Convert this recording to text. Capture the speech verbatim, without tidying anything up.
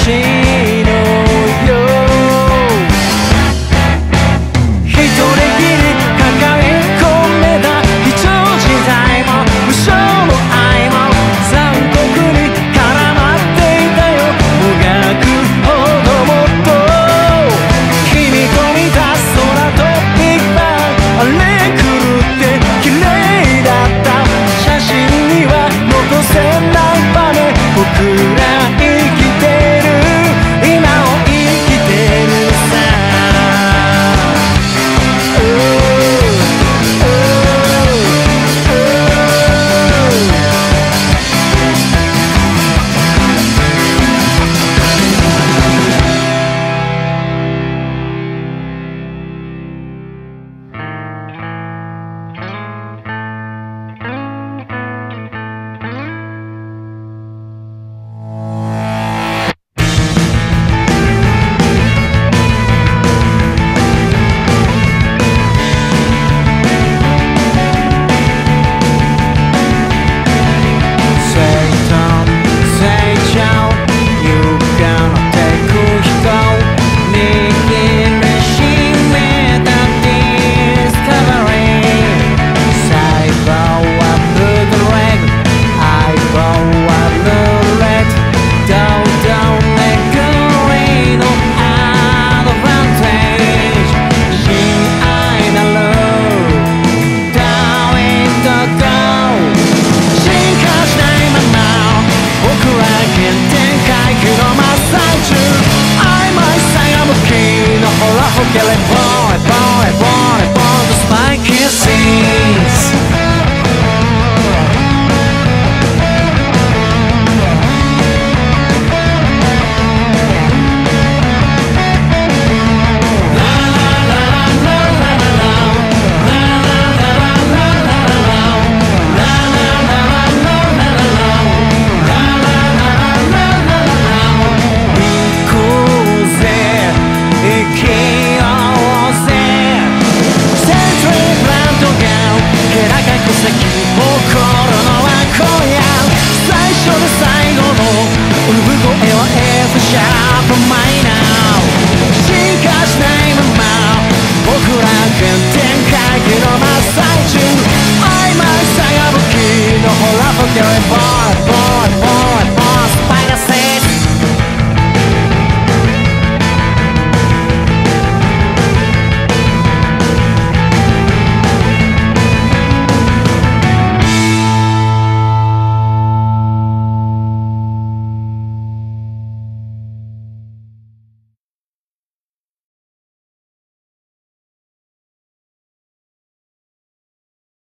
しいのよ。一人きり抱え込めた非常事態も無償の愛も残酷に絡まっていたよ。もがくほどもっと君と見た空といっぱいあれ狂って綺麗だった写真には残せない場面。僕ら生きてる今を生きてるさ。Get it, boy, boy, boy, boy, the spy kisses. Forget it, boy.